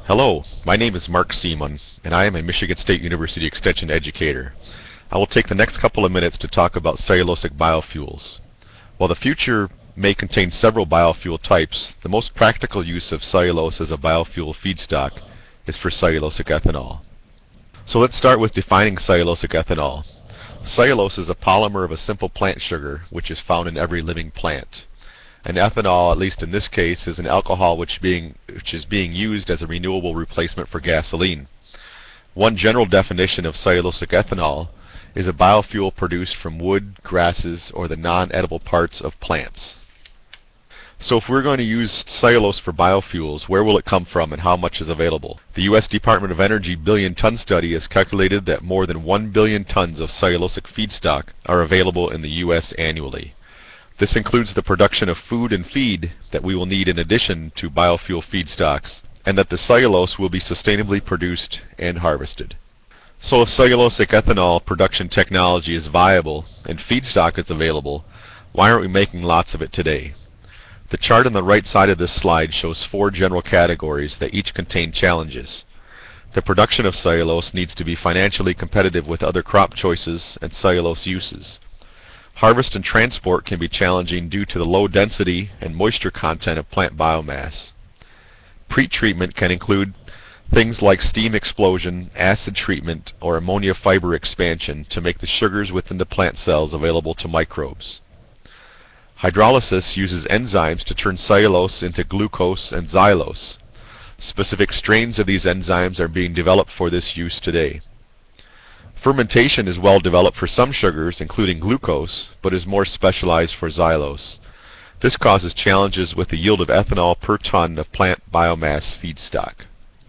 Hello, my name is Mark Seamon, and I am a Michigan State University Extension educator. I will take the next couple of minutes to talk about cellulosic biofuels. While the future may contain several biofuel types, the most practical use of cellulose as a biofuel feedstock is for cellulosic ethanol. So let's start with defining cellulosic ethanol. Cellulose is a polymer of a simple plant sugar which is found in every living plant. And ethanol, at least in this case, is an alcohol which is being used as a renewable replacement for gasoline. One general definition of cellulosic ethanol is a biofuel produced from wood, grasses, or the non-edible parts of plants. So if we're going to use cellulose for biofuels, where will it come from and how much is available? The U.S. Department of Energy billion-ton study has calculated that more than 1 billion tons of cellulosic feedstock are available in the U.S. annually. This includes the production of food and feed that we will need in addition to biofuel feedstocks, and that the cellulose will be sustainably produced and harvested. So if cellulosic ethanol production technology is viable and feedstock is available, why aren't we making lots of it today? The chart on the right side of this slide shows 4 general categories that each contain challenges. The production of cellulose needs to be financially competitive with other crop choices and cellulose uses. Harvest and transport can be challenging due to the low density and moisture content of plant biomass. Pretreatment can include things like steam explosion, acid treatment, or ammonia fiber expansion to make the sugars within the plant cells available to microbes. Hydrolysis uses enzymes to turn cellulose into glucose and xylose. Specific strains of these enzymes are being developed for this use today. Fermentation is well developed for some sugars, including glucose, but is more specialized for xylose. This causes challenges with the yield of ethanol per ton of plant biomass feedstock.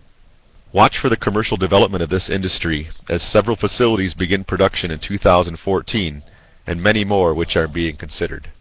Watch for the commercial development of this industry as several facilities begin production in 2014 and many more which are being considered.